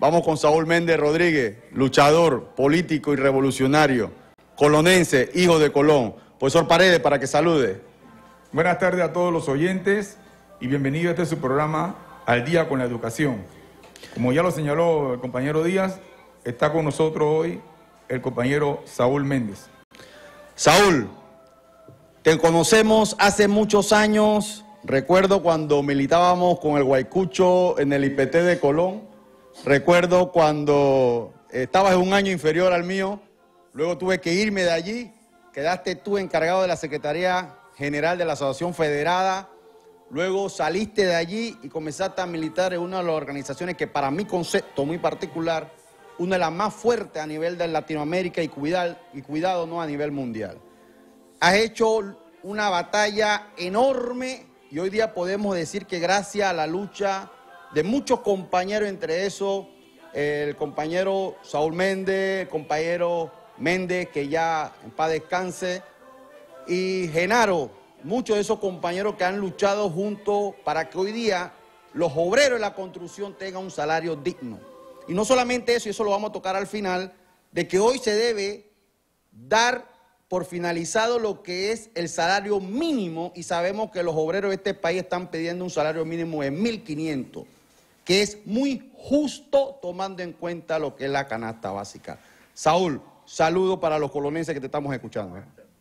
Vamos con Saúl Méndez Rodríguez, luchador, político y revolucionario, colonense, hijo de Colón. Profesor Paredes, para que salude. Buenas tardes a todos los oyentes y bienvenido a este su programa Al Día con la Educación. Como ya lo señaló el compañero Díaz, está con nosotros hoy el compañero Saúl Méndez. Saúl, te conocemos hace muchos años. Recuerdo cuando militábamos con el Guaycucho en el IPT de Colón. Recuerdo cuando estabas en un año inferior al mío. Luego tuve que irme de allí. Quedaste tú encargado de la Secretaría General de la Asociación Federada. Luego saliste de allí y comenzaste a militar en una de las organizaciones que para mi concepto muy particular, una de las más fuertes a nivel de Latinoamérica y cuidado no a nivel mundial. Has hecho una batalla enorme y hoy día podemos decir que gracias a la lucha de muchos compañeros, entre esos el compañero Saúl Méndez, el compañero Méndez, que ya en paz descanse, y Genaro, muchos de esos compañeros que han luchado juntos para que hoy día los obreros de la construcción tengan un salario digno. Y no solamente eso, y eso lo vamos a tocar al final, de que hoy se debe dar por finalizado lo que es el salario mínimo, y sabemos que los obreros de este país están pidiendo un salario mínimo de 1.500, que es muy justo tomando en cuenta lo que es la canasta básica. Saúl, saludo para los colonenses que te estamos escuchando.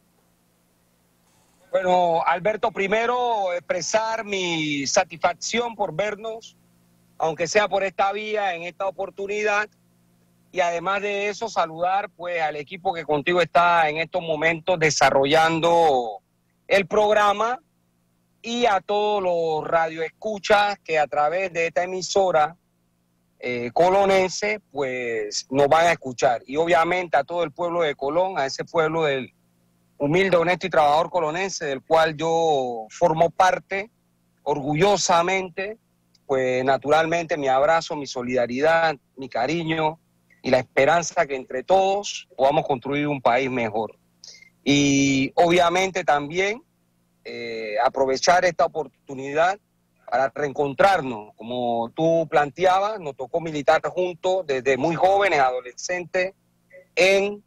Bueno, Alberto, primero expresar mi satisfacción por vernos, aunque sea por esta vía, en esta oportunidad, y además de eso saludar pues al equipo que contigo está en estos momentos desarrollando el programa, y a todos los radioescuchas que a través de esta emisora colonense pues nos van a escuchar, y obviamente a todo el pueblo de Colón, a ese pueblo del humilde, honesto y trabajador colonense del cual yo formo parte orgullosamente. Pues naturalmente mi abrazo, mi solidaridad, mi cariño y la esperanza que entre todos podamos construir un país mejor. Y obviamente también aprovechar esta oportunidad para reencontrarnos. Como tú planteabas, nos tocó militar juntos desde muy jóvenes, adolescentes, en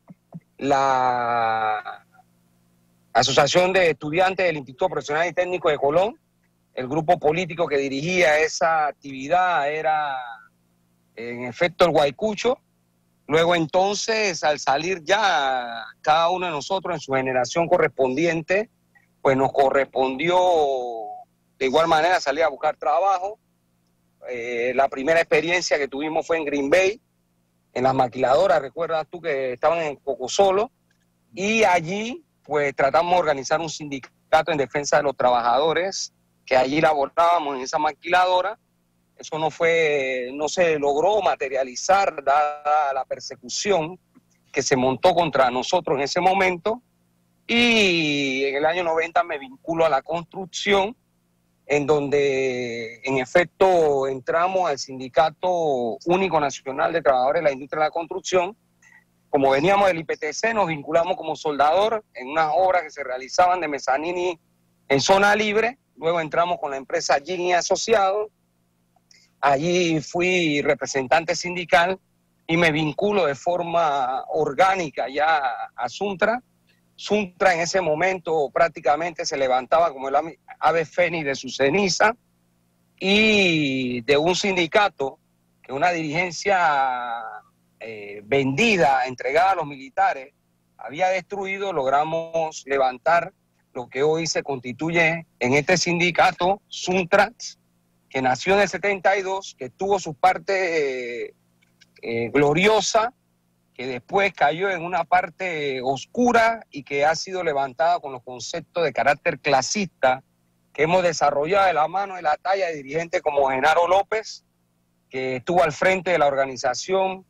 la Asociación de Estudiantes del Instituto Profesional y Técnico de Colón. El grupo político que dirigía esa actividad era, en efecto, el Guaycucho. Luego entonces, al salir ya cada uno de nosotros en su generación correspondiente, pues nos correspondió de igual manera salir a buscar trabajo. La primera experiencia que tuvimos fue en Green Bay, en las maquiladoras, recuerdas tú que estaban en Cocosolo, y allí pues tratamos de organizar un sindicato en defensa de los trabajadores que allí laborábamos en esa maquiladora. Eso no se logró materializar dada la persecución que se montó contra nosotros en ese momento, y en el año 90 me vinculo a la construcción, en donde en efecto entramos al Sindicato Único Nacional de Trabajadores de la Industria de la Construcción. Como veníamos del IPTC, nos vinculamos como soldador en unas obras que se realizaban de Mezzanini en zona libre. Luego entramos con la empresa Gini Asociados. Allí fui representante sindical y me vinculo de forma orgánica ya a Suntra. Suntra en ese momento prácticamente se levantaba como el ave fénix de su ceniza, y de un sindicato que una dirigencia vendida, entregada a los militares, había destruido, logramos levantar lo que hoy se constituye en este sindicato, Suntrax, que nació en el 72, que tuvo su parte gloriosa, que después cayó en una parte oscura y que ha sido levantada con los conceptos de carácter clasista que hemos desarrollado de la mano de la talla de dirigentes como Genaro López, que estuvo al frente de la organización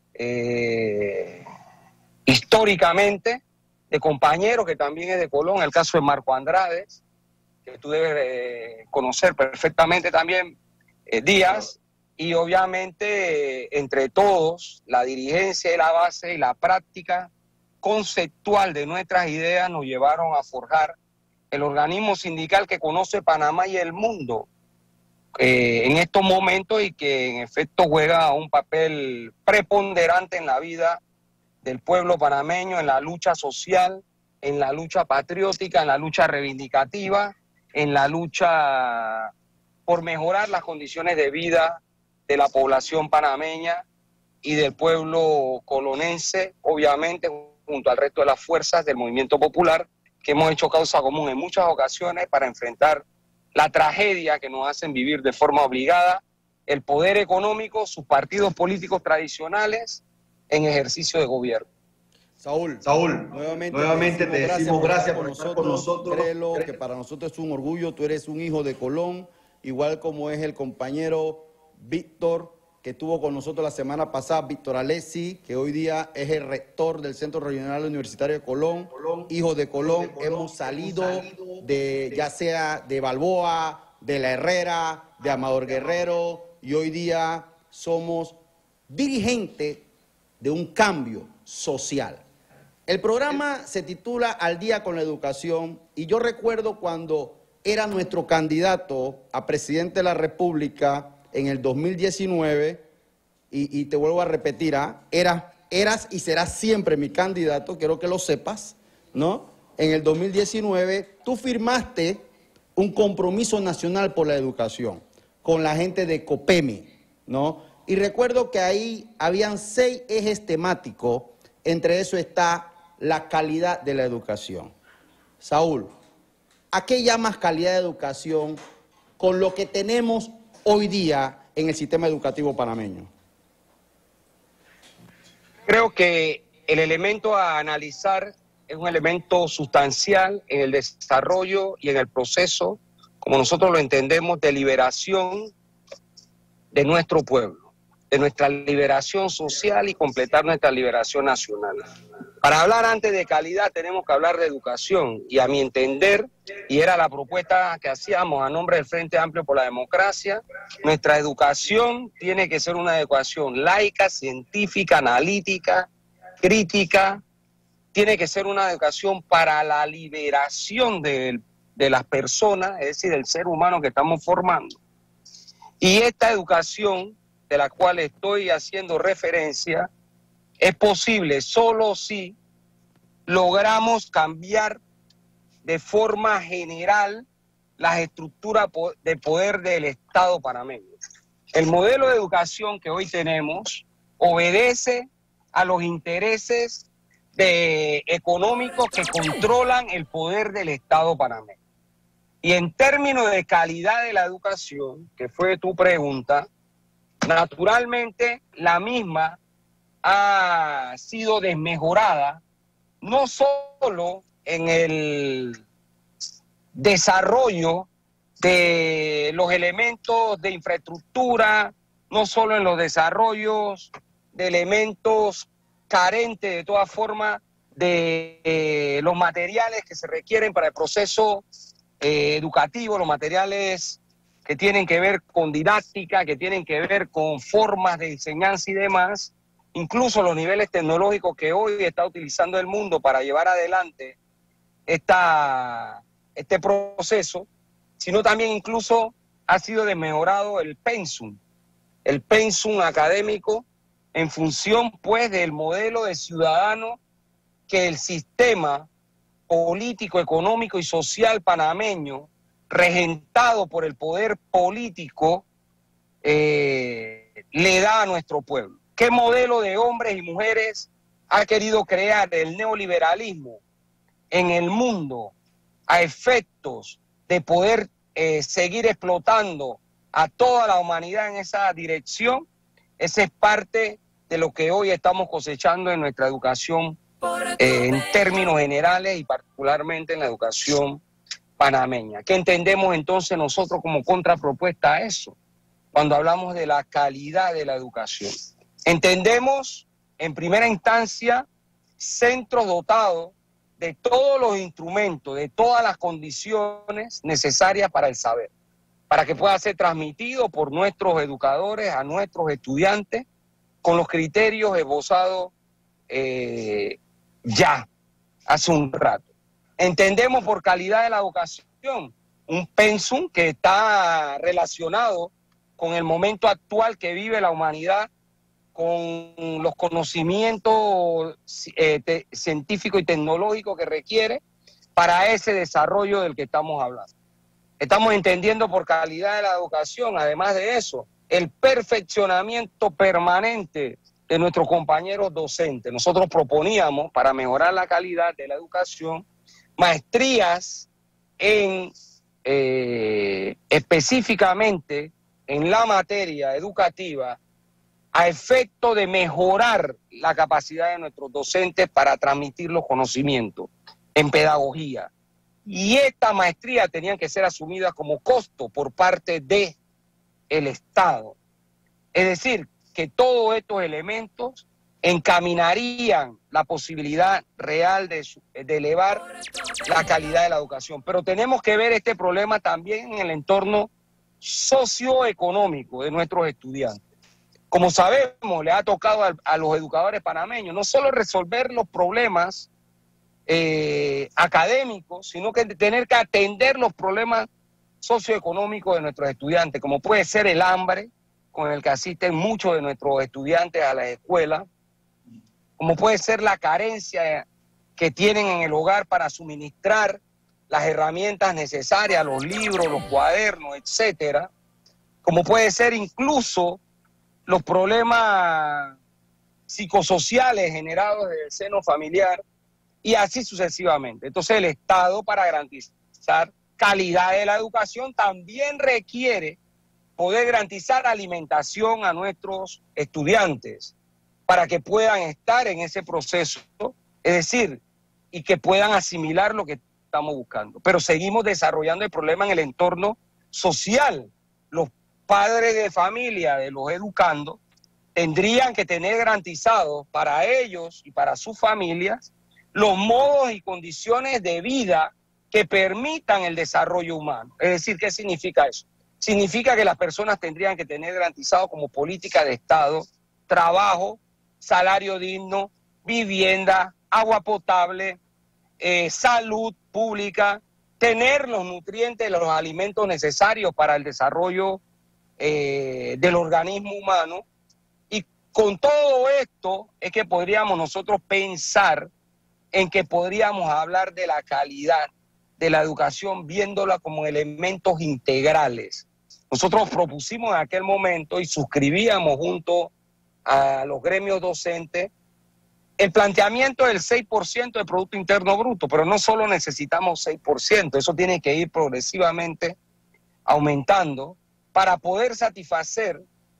históricamente, de compañeros que también es de Colón, el caso de Marco Andrade, que tú debes conocer perfectamente también, Díaz, y obviamente entre todos, la dirigencia y la base y la práctica conceptual de nuestras ideas nos llevaron a forjar el organismo sindical que conoce Panamá y el mundo en estos momentos y que en efecto juega un papel preponderante en la vida del pueblo panameño, en la lucha social, en la lucha patriótica, en la lucha reivindicativa, en la lucha por mejorar las condiciones de vida de la población panameña y del pueblo colonense, obviamente junto al resto de las fuerzas del movimiento popular, que hemos hecho causa común en muchas ocasiones para enfrentar la tragedia que nos hacen vivir de forma obligada el poder económico, sus partidos políticos tradicionales en ejercicio de gobierno. Saúl, nuevamente te decimos gracias por estar con nosotros. Créelo que para nosotros es un orgullo, tú eres un hijo de Colón, igual como es el compañero Víctor, que estuvo con nosotros la semana pasada, Víctor Alessi, que hoy día es el rector del Centro Regional Universitario de Colón, hijo de Colón. Hemos salido de, ya sea de Balboa, de La Herrera, de Amador Guerrero, y hoy día somos dirigentes de un cambio social. El programa se titula Al día con la educación, y yo recuerdo cuando era nuestro candidato a presidente de la República en el 2019, y te vuelvo a repetir, eras y serás siempre mi candidato, quiero que lo sepas, ¿no? En el 2019 tú firmaste un compromiso nacional por la educación con la gente de COPEMI, ¿no? Y recuerdo que ahí habían 6 ejes temáticos, entre eso está la calidad de la educación. Saúl, ¿a qué llamas calidad de educación con lo que tenemos hoy día en el sistema educativo panameño? Creo que el elemento a analizar es un elemento sustancial en el desarrollo y en el proceso, como nosotros lo entendemos, de liberación de nuestro pueblo, de nuestra liberación social y completar nuestra liberación nacional. Para hablar antes de calidad tenemos que hablar de educación, y a mi entender, y era la propuesta que hacíamos a nombre del Frente Amplio por la Democracia, nuestra educación tiene que ser una educación laica, científica, analítica, crítica, tiene que ser una educación para la liberación de las personas, es decir, del ser humano que estamos formando. Y esta educación de la cual estoy haciendo referencia es posible solo si logramos cambiar de forma general las estructuras de poder del Estado panameño. El modelo de educación que hoy tenemos obedece a los intereses económicos que controlan el poder del Estado panameño. Y en términos de calidad de la educación, que fue tu pregunta, naturalmente la misma ha sido desmejorada, no solo en el desarrollo de los elementos de infraestructura, no solo en los desarrollos de elementos carentes de todas formas de los materiales que se requieren para el proceso educativo, los materiales que tienen que ver con didáctica, que tienen que ver con formas de enseñanza y demás, incluso los niveles tecnológicos que hoy está utilizando el mundo para llevar adelante este proceso, sino también incluso ha sido desmejorado el pensum académico en función pues del modelo de ciudadano que el sistema político, económico y social panameño, regentado por el poder político, le da a nuestro pueblo. ¿Qué modelo de hombres y mujeres ha querido crear el neoliberalismo en el mundo a efectos de poder seguir explotando a toda la humanidad en esa dirección? Esa es parte de lo que hoy estamos cosechando en nuestra educación en términos generales y particularmente en la educación panameña. ¿Qué entendemos entonces nosotros como contrapropuesta a eso cuando hablamos de la calidad de la educación? Entendemos, en primera instancia, centros dotados de todos los instrumentos, de todas las condiciones necesarias para el saber, para que pueda ser transmitido por nuestros educadores a nuestros estudiantes con los criterios esbozados ya hace un rato. Entendemos por calidad de la educación un pensum que está relacionado con el momento actual que vive la humanidad, con los conocimientos científicos y tecnológicos que requiere para ese desarrollo del que estamos hablando. Estamos entendiendo por calidad de la educación, además de eso, el perfeccionamiento permanente de nuestros compañeros docentes. Nosotros proponíamos, para mejorar la calidad de la educación, maestrías en específicamente en la materia educativa a efecto de mejorar la capacidad de nuestros docentes para transmitir los conocimientos en pedagogía. Y estas maestrías tenían que ser asumidas como costo por parte del Estado. Es decir, que todos estos elementos encaminarían la posibilidad real de elevar la calidad de la educación. Pero tenemos que ver este problema también en el entorno socioeconómico de nuestros estudiantes. Como sabemos, le ha tocado a los educadores panameños no solo resolver los problemas académicos, sino que tener que atender los problemas socioeconómicos de nuestros estudiantes, como puede ser el hambre, con el que asisten muchos de nuestros estudiantes a las escuelas, como puede ser la carencia que tienen en el hogar para suministrar las herramientas necesarias, los libros, los cuadernos, etcétera, como puede ser incluso los problemas psicosociales generados desde el seno familiar, y así sucesivamente. Entonces el Estado, para garantizar calidad de la educación, también requiere poder garantizar alimentación a nuestros estudiantes para que puedan estar en ese proceso, es decir, y que puedan asimilar lo que estamos buscando. Pero seguimos desarrollando el problema en el entorno social. Los padres de familia de los educandos tendrían que tener garantizados para ellos y para sus familias los modos y condiciones de vida que permitan el desarrollo humano. Es decir, ¿qué significa eso? Significa que las personas tendrían que tener garantizado como política de Estado trabajo, salario digno, vivienda, agua potable, salud pública, tener los nutrientes, los alimentos necesarios para el desarrollo del organismo humano. Y con todo esto es que podríamos nosotros pensar en que podríamos hablar de la calidad de la educación viéndola como elementos integrales. Nosotros propusimos en aquel momento y suscribíamos junto a los gremios docentes el planteamiento del 6% del Producto Interno Bruto, pero no solo necesitamos 6%, eso tiene que ir progresivamente aumentando para poder satisfacer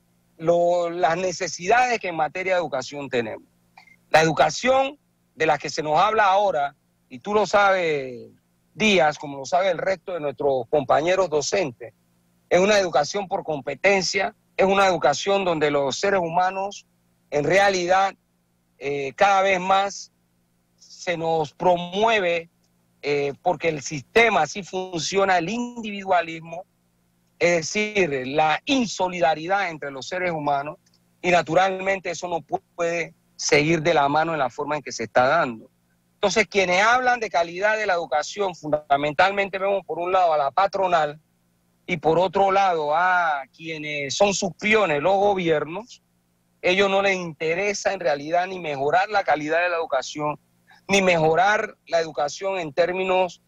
las necesidades que en materia de educación tenemos. La educación de la que se nos habla ahora, y tú lo sabes, Díaz, como lo sabe el resto de nuestros compañeros docentes, es una educación por competencia, es una educación donde los seres humanos en realidad cada vez más se nos promueve porque el sistema así funciona, el individualismo, es decir, la insolidaridad entre los seres humanos, y naturalmente eso no puede seguir de la mano en la forma en que se está dando. Entonces, quienes hablan de calidad de la educación, fundamentalmente vemos por un lado a la patronal y por otro lado a quienes son sus peones, los gobiernos. Ellos no les interesa en realidad ni mejorar la calidad de la educación, ni mejorar la educación en términos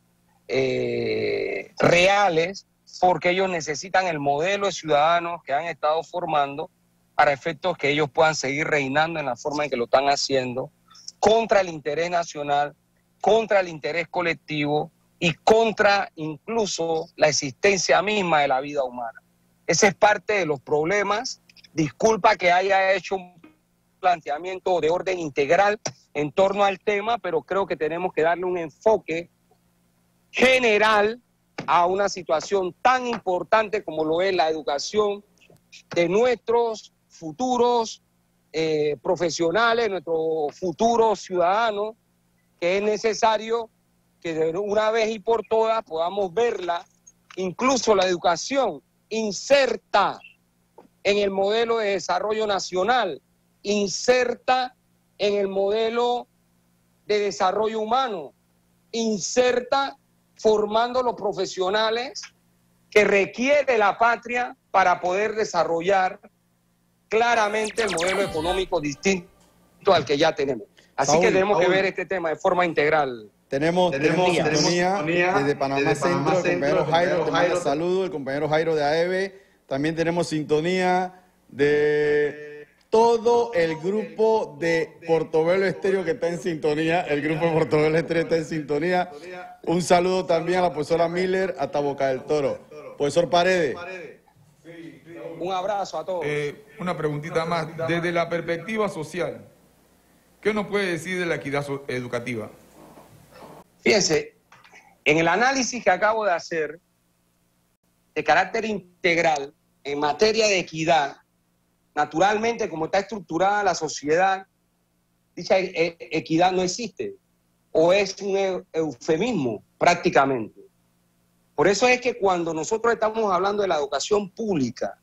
reales, porque ellos necesitan el modelo de ciudadanos que han estado formando para efectos que ellos puedan seguir reinando en la forma en que lo están haciendo, contra el interés nacional, contra el interés colectivo y contra incluso la existencia misma de la vida humana. Ese es parte de los problemas. Disculpa que haya hecho un planteamiento de orden integral en torno al tema, pero creo que tenemos que darle un enfoque general a una situación tan importante como lo es la educación de nuestros futuros profesionales, nuestros futuros ciudadanos, que es necesario que de una vez y por todas podamos verla, incluso la educación inserta en el modelo de desarrollo nacional, inserta en el modelo de desarrollo humano, inserta formando los profesionales que requiere la patria para poder desarrollar claramente el modelo económico distinto al que ya tenemos. Así Saúl, que tenemos que ver este tema de forma integral. Tenemos sintonía desde Panamá Centro, el compañero Jairo te manda saludos, el compañero Jairo de AEB. También tenemos sintonía de todo el grupo de Portobelo Estéreo que está en sintonía. El grupo de Portobelo Estéreo está en sintonía. Un saludo también a la profesora Miller hasta Boca del Toro. Profesor Paredes. Un abrazo a todos. Una preguntita más. Desde la perspectiva social, ¿qué nos puede decir de la equidad educativa? Fíjense, en el análisis que acabo de hacer, de carácter integral, en materia de equidad, naturalmente, como está estructurada la sociedad, dicha equidad no existe, o es un eufemismo prácticamente. Por eso es que cuando nosotros estamos hablando de la educación pública,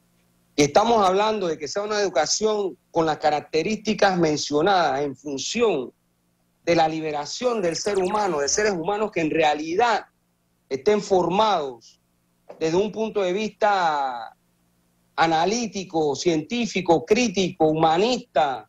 y estamos hablando de que sea una educación con las características mencionadas en función de la liberación del ser humano, de seres humanos que en realidad estén formados desde un punto de vista analítico, científico, crítico, humanista,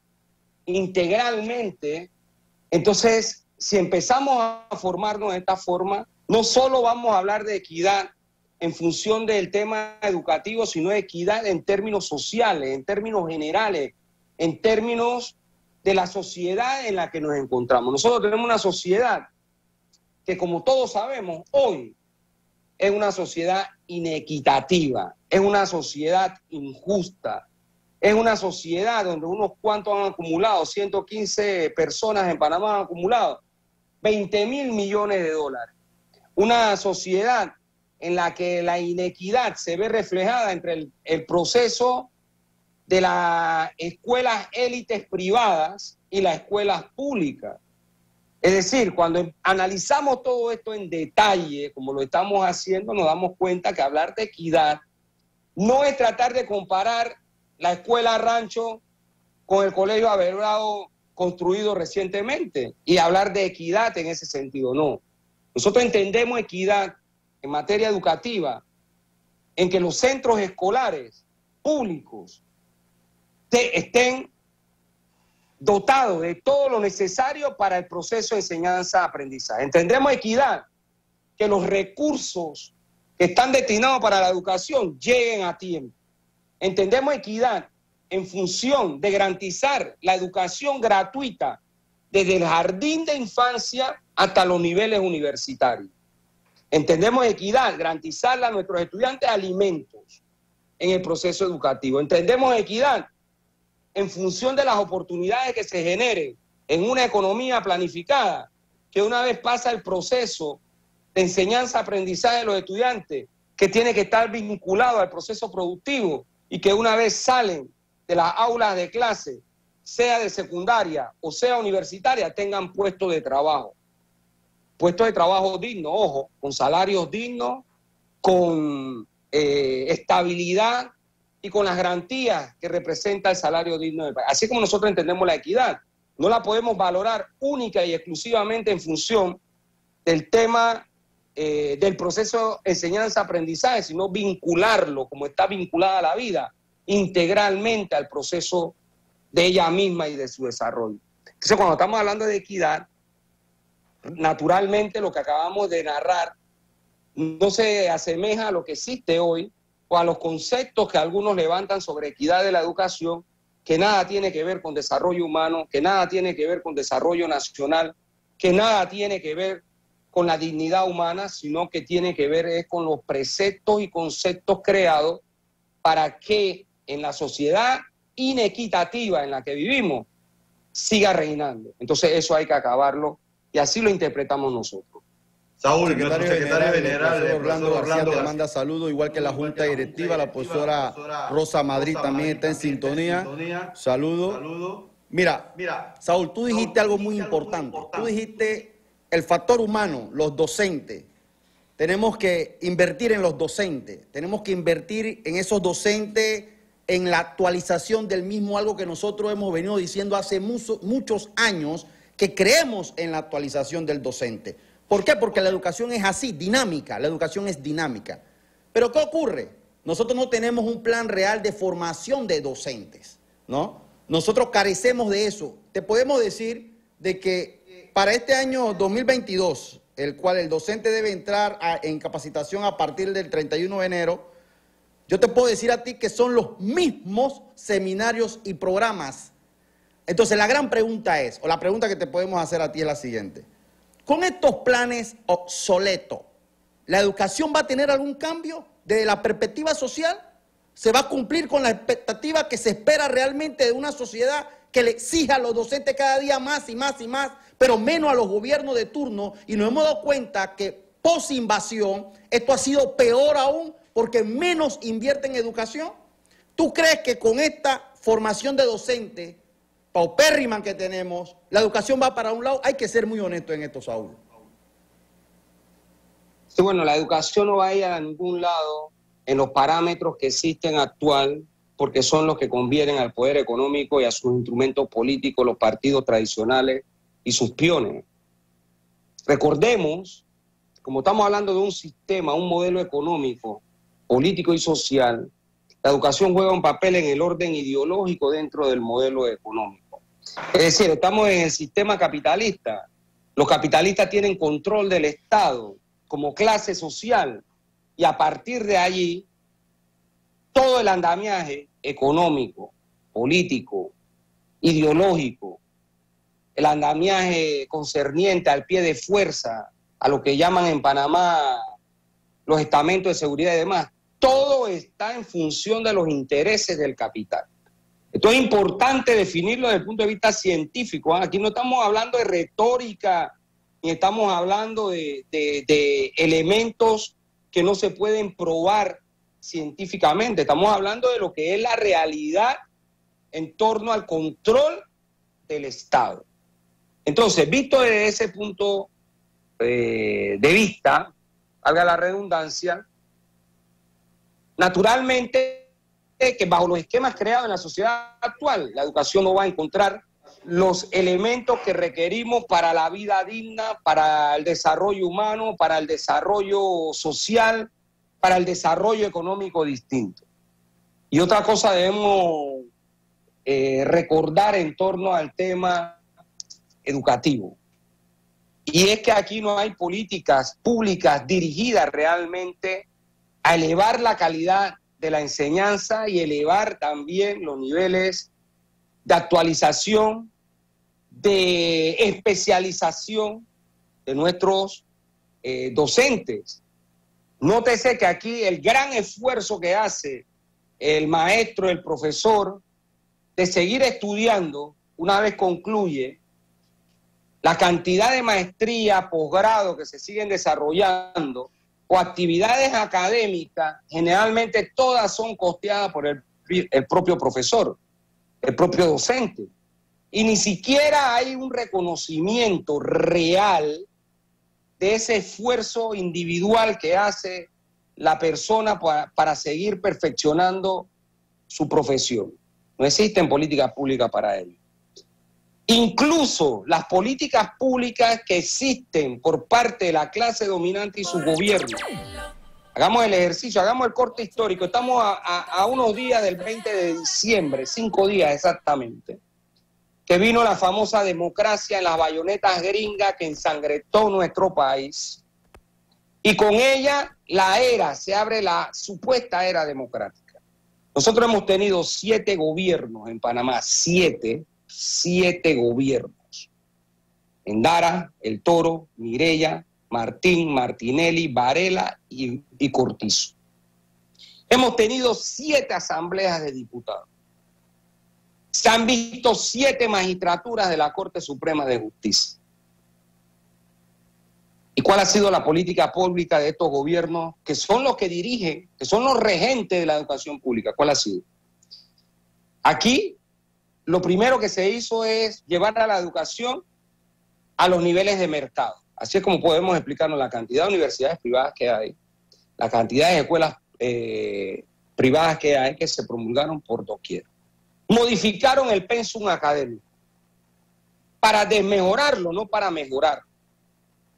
integralmente, entonces, si empezamos a formarnos de esta forma, no solo vamos a hablar de equidad en función del tema educativo, sino de equidad en términos sociales, en términos generales, en términos de la sociedad en la que nos encontramos. Nosotros tenemos una sociedad que, como todos sabemos, hoy es una sociedad inequitativa, es una sociedad injusta, es una sociedad donde unos cuantos han acumulado, 115 personas en Panamá han acumulado 20.000 millones de dólares. Una sociedad en la que la inequidad se ve reflejada entre el proceso de las escuelas élites privadas y las escuelas públicas. Es decir, cuando analizamos todo esto en detalle, como lo estamos haciendo, nos damos cuenta que hablar de equidad no es tratar de comparar la escuela Rancho con el colegio Averado construido recientemente y hablar de equidad en ese sentido, no. Nosotros entendemos equidad en materia educativa en que los centros escolares públicos estén dotados de todo lo necesario para el proceso de enseñanza-aprendizaje. Entendemos equidad, que los recursos que están destinados para la educación lleguen a tiempo. Entendemos equidad en función de garantizar la educación gratuita desde el jardín de infancia hasta los niveles universitarios. Entendemos equidad, garantizarle a nuestros estudiantes alimentos en el proceso educativo. Entendemos equidad en función de las oportunidades que se generen en una economía planificada, que una vez pasa el proceso de enseñanza-aprendizaje de los estudiantes, que tiene que estar vinculado al proceso productivo y que una vez salen de las aulas de clase, sea de secundaria o sea universitaria, tengan puestos de trabajo. Puestos de trabajo dignos, ojo, con salarios dignos, con estabilidad y con las garantías que representa el salario digno del país. Así como nosotros entendemos la equidad, no la podemos valorar única y exclusivamente en función del tema del proceso enseñanza-aprendizaje, sino vincularlo, como está vinculada a la vida, integralmente al proceso de ella misma y de su desarrollo. Entonces, cuando estamos hablando de equidad, naturalmente lo que acabamos de narrar no se asemeja a lo que existe hoy o a los conceptos que algunos levantan sobre equidad de la educación, que nada tiene que ver con desarrollo humano, que nada tiene que ver con desarrollo nacional, que nada tiene que ver con la dignidad humana, sino que tiene que ver con los preceptos y conceptos creados para que en la sociedad inequitativa en la que vivimos siga reinando. Entonces eso hay que acabarlo y así lo interpretamos nosotros. Saúl, secretario general, el profesor Orlando García te manda saludos, igual que la Junta Directiva, la profesora Rosa Madrid también está en sintonía. Saludos. Mira, Saúl, tú dijiste algo muy importante. Tú dijiste el factor humano, los docentes. Tenemos que invertir en los docentes, tenemos que invertir en esos docentes, en la actualización del mismo, algo que nosotros hemos venido diciendo hace muchos años, que creemos en la actualización del docente. ¿Por qué? Porque la educación es así, dinámica, la educación es dinámica. Pero ¿qué ocurre? Nosotros no tenemos un plan real de formación de docentes, ¿no? Nosotros carecemos de eso. Te podemos decir de que para este año 2022, el cual el docente debe entrar en capacitación a partir del 31 de enero, yo te puedo decir a ti que son los mismos seminarios y programas. Entonces la gran pregunta es, o la pregunta que te podemos hacer a ti es la siguiente. Con estos planes obsoletos, ¿la educación va a tener algún cambio desde la perspectiva social? ¿Se va a cumplir con la expectativa que se espera realmente de una sociedad que le exija a los docentes cada día más y más y más, pero menos a los gobiernos de turno? Y nos hemos dado cuenta que post-invasión esto ha sido peor aún porque menos invierte en educación. ¿Tú crees que con esta formación de docentes paupérrima que tenemos, la educación va para un lado? Hay que ser muy honesto en esto, Saúl. Sí, bueno, la educación no va a ir a ningún lado en los parámetros que existen actual, porque son los que convienen al poder económico y a sus instrumentos políticos, los partidos tradicionales y sus peones. Recordemos, como estamos hablando de un sistema, un modelo económico, político y social, la educación juega un papel en el orden ideológico dentro del modelo económico. Es decir, estamos en el sistema capitalista. Los capitalistas tienen control del Estado como clase social y a partir de allí todo el andamiaje económico, político, ideológico, el andamiaje concerniente al pie de fuerza, a lo que llaman en Panamá los estamentos de seguridad y demás, todo está en función de los intereses del capital. Esto es importante definirlo desde el punto de vista científico. Aquí no estamos hablando de retórica, ni estamos hablando de elementos que no se pueden probar científicamente. Estamos hablando de lo que es la realidad en torno al control del Estado. Entonces, visto desde ese punto de vista, valga la redundancia, naturalmente que bajo los esquemas creados en la sociedad actual, la educación no va a encontrar los elementos que requerimos para la vida digna, para el desarrollo humano, para el desarrollo social, para el desarrollo económico distinto. Y otra cosa debemos recordar en torno al tema educativo. Y es que aquí no hay políticas públicas dirigidas realmente a elevar la calidad de la enseñanza y elevar también los niveles de actualización, de especialización de nuestros docentes. Nótese que aquí el gran esfuerzo que hace el maestro, el profesor, de seguir estudiando una vez concluye, la cantidad de maestría, posgrado que se siguen desarrollando o actividades académicas, generalmente todas son costeadas por el propio profesor, el propio docente. Y ni siquiera hay un reconocimiento real de ese esfuerzo individual que hace la persona para seguir perfeccionando su profesión. No existen políticas públicas para ello. Incluso las políticas públicas que existen por parte de la clase dominante y su gobierno. Hagamos el ejercicio, hagamos el corte histórico. Estamos a unos días del 20 de diciembre, 5 días exactamente, que vino la famosa democracia en las bayonetas gringas que ensangretó nuestro país. Y con ella se abre la supuesta era democrática. Nosotros hemos tenido 7 gobiernos en Panamá, 7 gobiernos. Endara, El Toro, Mireya, Martín, Martinelli, Varela y Cortizo. Hemos tenido 7 asambleas de diputados. Se han visto 7 magistraturas de la Corte Suprema de Justicia. ¿Y cuál ha sido la política pública de estos gobiernos que son los que dirigen, que son los regentes de la educación pública? ¿Cuál ha sido? Aquí lo primero que se hizo es llevar a la educación a los niveles de mercado. Así es como podemos explicarnos la cantidad de universidades privadas que hay, la cantidad de escuelas privadas que hay, que se promulgaron por doquier. Modificaron el pensum académico para desmejorarlo, no para mejorar.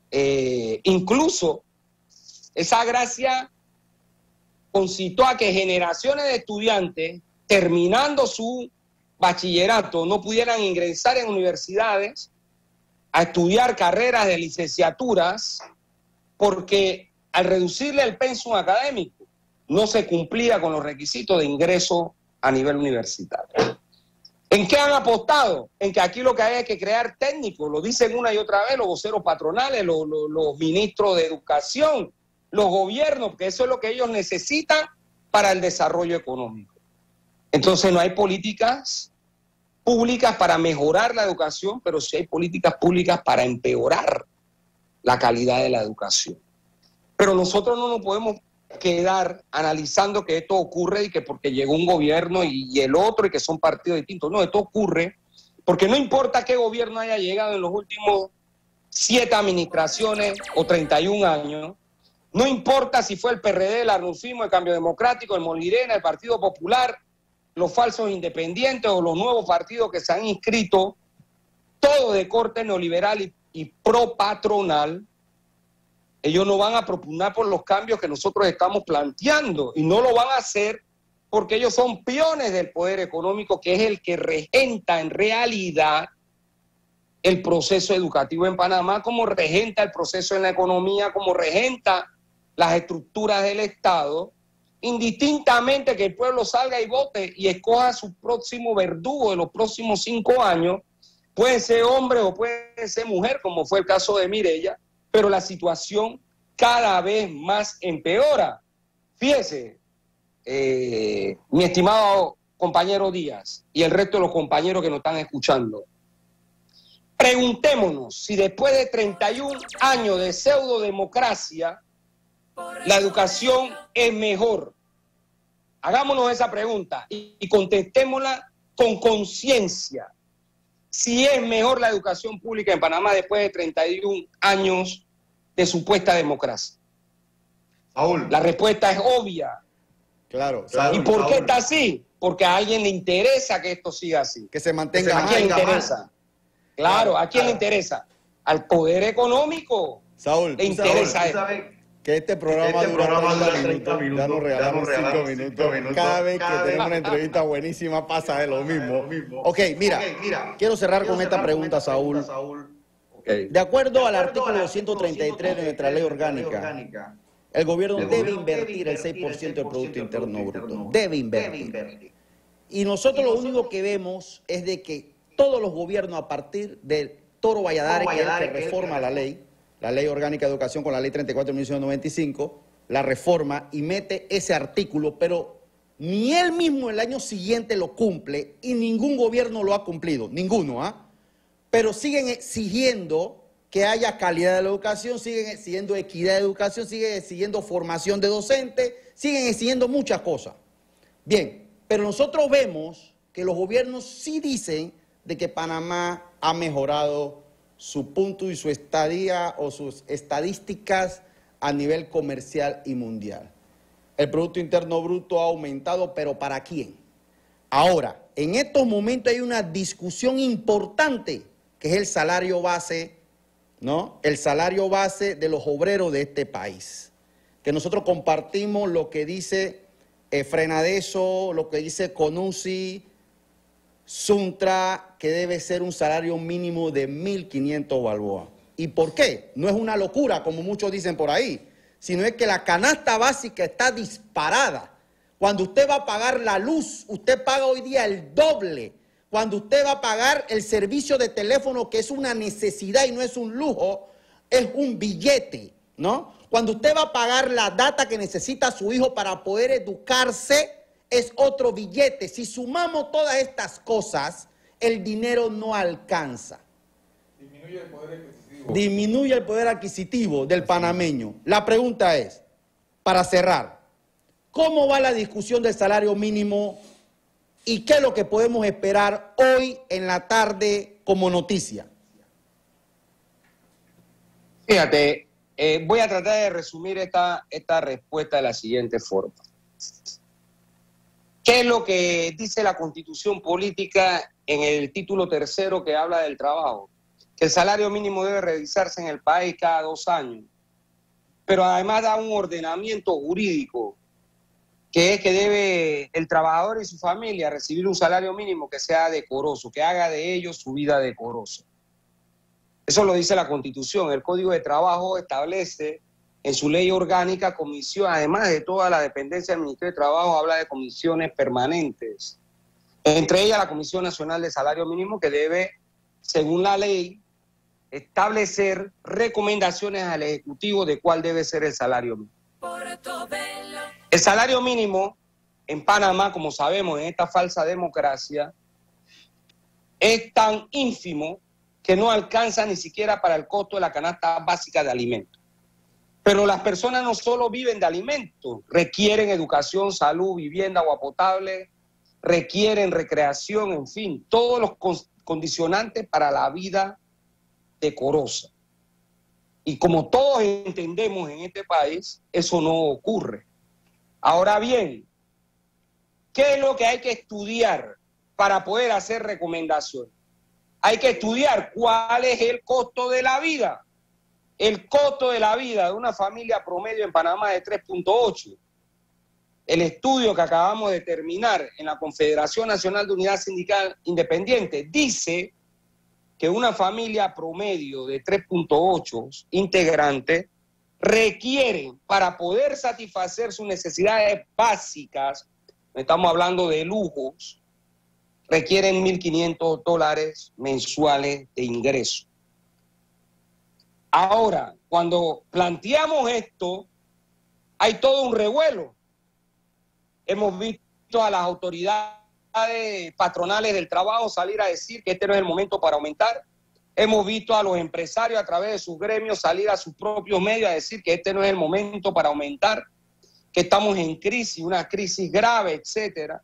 Incluso esa gracia concitó a que generaciones de estudiantes, terminando su bachillerato, no pudieran ingresar en universidades a estudiar carreras de licenciaturas, porque al reducirle el pensum académico no se cumplía con los requisitos de ingreso a nivel universitario. ¿En qué han apostado? En que aquí lo que hay es que crear técnicos, lo dicen una y otra vez los voceros patronales, los ministros de educación, los gobiernos, porque eso es lo que ellos necesitan para el desarrollo económico. Entonces no hay políticas públicas para mejorar la educación, pero sí hay políticas públicas para empeorar la calidad de la educación. Pero nosotros no nos podemos quedar analizando que esto ocurre y que porque llegó un gobierno y el otro y que son partidos distintos. No, esto ocurre porque no importa qué gobierno haya llegado en los últimos 7 administraciones o 31 años, no importa si fue el PRD, el Arnulfismo, el Cambio Democrático, el Molirena, el Partido Popular, los falsos independientes o los nuevos partidos que se han inscrito, todo de corte neoliberal y pro patronal, ellos no van a propugnar por los cambios que nosotros estamos planteando y no lo van a hacer porque ellos son peones del poder económico, que es el que regenta en realidad el proceso educativo en Panamá, como regenta el proceso en la economía, como regenta las estructuras del Estado, indistintamente que el pueblo salga y vote y escoja a su próximo verdugo de los próximos 5 años, puede ser hombre o puede ser mujer, como fue el caso de Mireya, pero la situación cada vez más empeora. Fíjese, mi estimado compañero Díaz y el resto de los compañeros que nos están escuchando, preguntémonos si después de 31 años de pseudodemocracia, la educación es mejor. Hagámonos esa pregunta y contestémosla con conciencia. Si es mejor la educación pública en Panamá después de 31 años de supuesta democracia. Saúl. La respuesta es obvia. Claro. ¿Y por qué está así? Porque a alguien le interesa que esto siga así. Que se mantenga. ¿A quién le interesa? Claro, ¿a quién le interesa? Al poder económico. Saúl, le interesa eso. Que este programa dura 30 minutos, ya nos regalamos 5 minutos. Cada vez que tenemos una entrevista buenísima pasa de lo mismo. Ok, mira, quiero cerrar con esta pregunta, Saúl. De acuerdo al artículo 233 de nuestra ley orgánica, el gobierno debe invertir el 6% del Producto Interno Bruto. Debe invertir. Y nosotros lo único que vemos es de que todos los gobiernos, a partir del Toro Valladares, que es el que reforma la ley orgánica de educación con la ley 34 de 1995, la reforma y mete ese artículo, pero ni él mismo el año siguiente lo cumple y ningún gobierno lo ha cumplido, ninguno, ¿ah? Pero siguen exigiendo que haya calidad de la educación, siguen exigiendo equidad de educación, siguen exigiendo formación de docentes, siguen exigiendo muchas cosas. Bien, pero nosotros vemos que los gobiernos sí dicen de que Panamá ha mejorado su punto y su estadía o sus estadísticas a nivel comercial y mundial. El Producto Interno Bruto ha aumentado, pero ¿para quién? Ahora, en estos momentos hay una discusión importante, que es el salario base, ¿no? El salario base de los obreros de este país. Que nosotros compartimos lo que dice Frenadeso, lo que dice CONUSI, Suntra, que debe ser un salario mínimo de 1.500 balboas. ¿Y por qué? No es una locura, como muchos dicen por ahí, sino es que la canasta básica está disparada. Cuando usted va a pagar la luz, usted paga hoy día el doble. Cuando usted va a pagar el servicio de teléfono, que es una necesidad y no es un lujo, es un billete, ¿no? Cuando usted va a pagar la data que necesita su hijo para poder educarse, es otro billete. Si sumamos todas estas cosas, el dinero no alcanza. Disminuye el poder adquisitivo. Disminuye el poder adquisitivo del panameño. La pregunta es, para cerrar, ¿cómo va la discusión del salario mínimo y qué es lo que podemos esperar hoy en la tarde como noticia? Fíjate, voy a tratar de resumir esta respuesta de la siguiente forma. ¿Qué es lo que dice la Constitución Política en el título 3 que habla del trabajo? que el salario mínimo debe revisarse en el país cada 2 años, pero además da un ordenamiento jurídico, que es que debe el trabajador y su familia recibir un salario mínimo que sea decoroso, que haga de ellos su vida decorosa. Eso lo dice la Constitución. El Código de Trabajo establece en su ley orgánica comisión, además de toda la dependencia del Ministerio de Trabajo, habla de comisiones permanentes. Entre ellas la Comisión Nacional de Salario Mínimo, que debe, según la ley, establecer recomendaciones al Ejecutivo de cuál debe ser el salario mínimo. El salario mínimo en Panamá, como sabemos, en esta falsa democracia, es tan ínfimo que no alcanza ni siquiera para el costo de la canasta básica de alimentos. Pero las personas no solo viven de alimentos, requieren educación, salud, vivienda, agua potable, requieren recreación, en fin, todos los condicionantes para la vida decorosa. Y como todos entendemos en este país, eso no ocurre. Ahora bien, ¿qué es lo que hay que estudiar para poder hacer recomendaciones? Hay que estudiar cuál es el costo de la vida. El costo de la vida de una familia promedio en Panamá es 3.8. El estudio que acabamos de terminar en la Confederación Nacional de Unidad Sindical Independiente dice que una familia promedio de 3.8 integrantes requieren, para poder satisfacer sus necesidades básicas, estamos hablando de lujos, requieren $1.500 mensuales de ingreso. Ahora, cuando planteamos esto, hay todo un revuelo. Hemos visto a las autoridades patronales del trabajo salir a decir que este no es el momento para aumentar. Hemos visto a los empresarios a través de sus gremios salir a sus propios medios a decir que este no es el momento para aumentar, que estamos en crisis, una crisis grave, etcétera.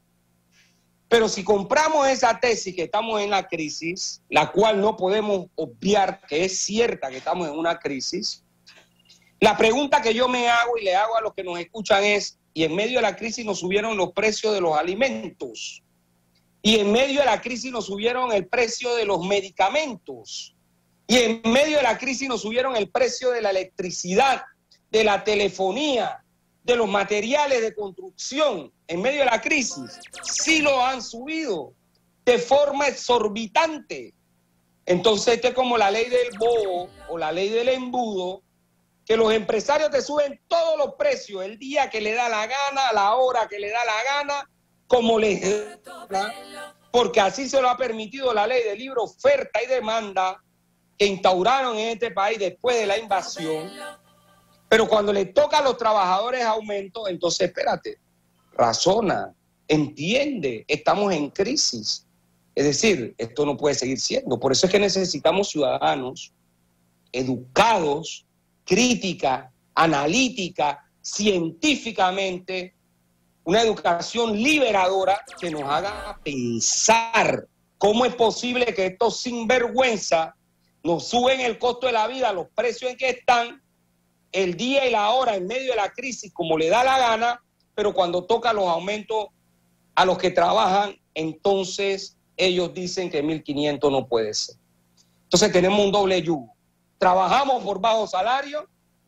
Pero si compramos esa tesis que estamos en la crisis, la cual no podemos obviar que es cierta que estamos en una crisis, la pregunta que yo me hago y le hago a los que nos escuchan es, y en medio de la crisis nos subieron los precios de los alimentos, y en medio de la crisis nos subieron el precio de los medicamentos, y en medio de la crisis nos subieron el precio de la electricidad, de la telefonía, de los materiales de construcción. En medio de la crisis sí lo han subido de forma exorbitante. Entonces esto es como la ley del bobo o la ley del embudo, que los empresarios te suben todos los precios el día que le da la gana, a la hora que le da la gana, como les da, porque así se lo ha permitido la ley de libre oferta y demanda que instauraron en este país después de la invasión. Pero cuando le toca a los trabajadores aumento, entonces espérate, razona, entiende, estamos en crisis. Es decir, esto no puede seguir siendo. Por eso es que necesitamos ciudadanos educados, crítica, analítica, científicamente, una educación liberadora que nos haga pensar cómo es posible que estos sinvergüenza nos suben el costo de la vida, los precios en que están, el día y la hora en medio de la crisis como le da la gana, pero cuando toca los aumentos a los que trabajan, entonces ellos dicen que 1.500 no puede ser. Entonces tenemos un doble yugo. Trabajamos por bajo salario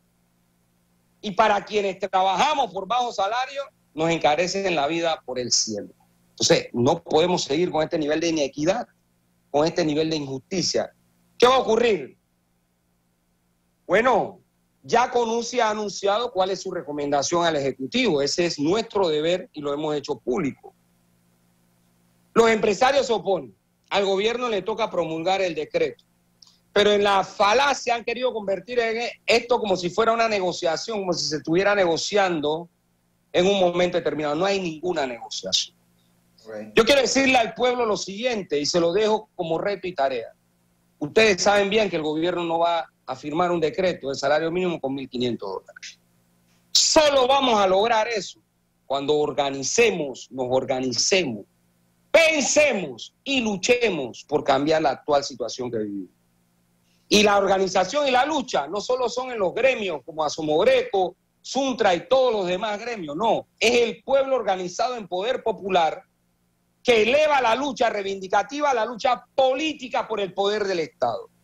y para quienes trabajamos por bajo salario nos encarecen la vida por el cielo. Entonces no podemos seguir con este nivel de inequidad, con este nivel de injusticia. ¿Qué va a ocurrir? Bueno, ya CONUSI ha anunciado cuál es su recomendación al Ejecutivo. Ese es nuestro deber y lo hemos hecho público. Los empresarios se oponen. Al gobierno le toca promulgar el decreto. Pero en la falacia han querido convertir en esto como si fuera una negociación, como si se estuviera negociando en un momento determinado. No hay ninguna negociación. Yo quiero decirle al pueblo lo siguiente, y se lo dejo como reto y tarea. Ustedes saben bien que el gobierno no va a firmar un decreto de salario mínimo con $1.500. Solo vamos a lograr eso cuando nos organicemos, pensemos y luchemos por cambiar la actual situación que vivimos. Y la organización y la lucha no solo son en los gremios como Asomogreco, Suntra y todos los demás gremios, no, es el pueblo organizado en poder popular que eleva la lucha reivindicativa a la lucha política por el poder del Estado.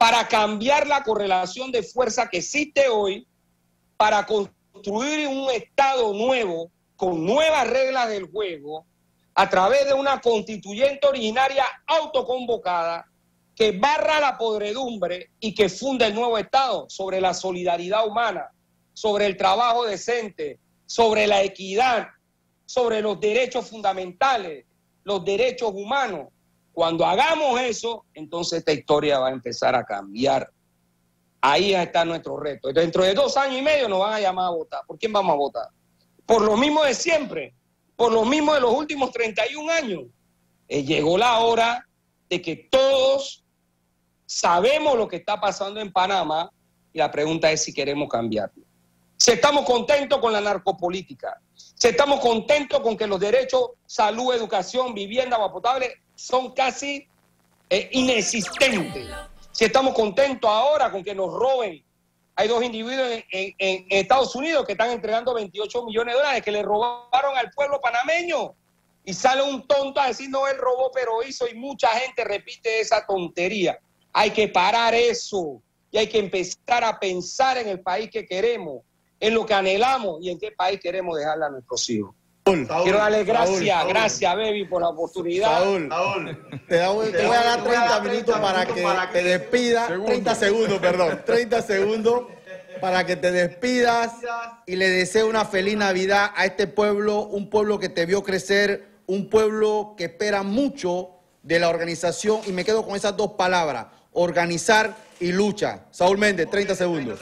para cambiar la correlación de fuerza que existe hoy, para construir un Estado nuevo, con nuevas reglas del juego, a través de una constituyente originaria autoconvocada que barra la podredumbre y que funda el nuevo Estado sobre la solidaridad humana, sobre el trabajo decente, sobre la equidad, sobre los derechos fundamentales, los derechos humanos. Cuando hagamos eso, entonces esta historia va a empezar a cambiar. Ahí está nuestro reto. Dentro de 2 años y medio nos van a llamar a votar. ¿Por quién vamos a votar? Por lo mismo de siempre, por lo mismo de los últimos 31 años. Llegó la hora de que todos sabemos lo que está pasando en Panamá y la pregunta es si queremos cambiarlo. Si estamos contentos con la narcopolítica, si estamos contentos con que los derechos, salud, educación, vivienda, agua potable son casi inexistentes. Si estamos contentos ahora con que nos roben. Hay 2 individuos en Estados Unidos que están entregando 28 millones de dólares que le robaron al pueblo panameño. Y sale un tonto a decir, no, él robó, pero hizo, y mucha gente repite esa tontería. Hay que parar eso y hay que empezar a pensar en el país que queremos, en lo que anhelamos y en qué país queremos dejarle a nuestros hijos. Saúl, quiero darle gracias, Saúl, gracias, baby, por la oportunidad. Saúl, te voy a dar 30 minutos para que te despidas. 30 segundos, perdón. 30 segundos para que te despidas y le deseo una feliz Navidad a este pueblo, un pueblo que te vio crecer, un pueblo que espera mucho de la organización, y me quedo con esas 2 palabras, organizar y lucha. Saúl Méndez, 30 segundos.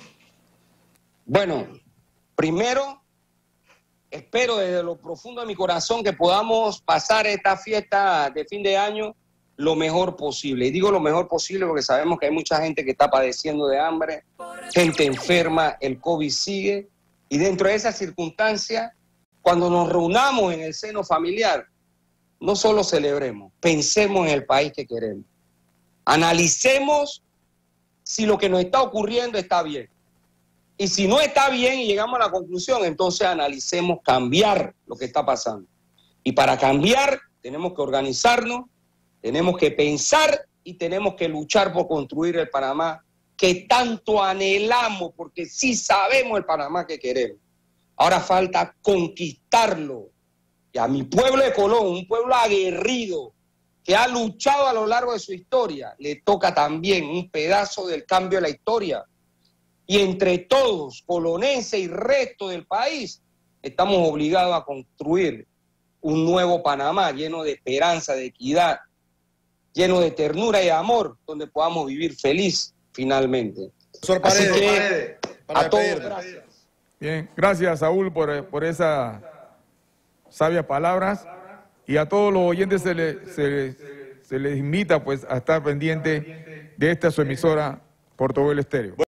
Bueno, primero, espero desde lo profundo de mi corazón que podamos pasar esta fiesta de fin de año lo mejor posible. Y digo lo mejor posible porque sabemos que hay mucha gente que está padeciendo de hambre, gente enferma, el COVID sigue. Y dentro de esas circunstancias, cuando nos reunamos en el seno familiar, no solo celebremos, pensemos en el país que queremos. Analicemos si lo que nos está ocurriendo está bien. Y si no está bien y llegamos a la conclusión, entonces analicemos cambiar lo que está pasando. Y para cambiar tenemos que organizarnos, tenemos que pensar y tenemos que luchar por construir el Panamá que tanto anhelamos, porque sí sabemos el Panamá que queremos. Ahora falta conquistarlo. Y a mi pueblo de Colón, un pueblo aguerrido, que ha luchado a lo largo de su historia, le toca también un pedazo del cambio de la historia. Y entre todos, colonenses y resto del país, estamos obligados a construir un nuevo Panamá lleno de esperanza, de equidad, lleno de ternura y amor, donde podamos vivir feliz finalmente. Así que a todos, gracias. Bien, gracias Saúl por esas sabias palabras, y a todos los oyentes se les invita pues a estar pendiente de esta su emisora Portobelo Estéreo.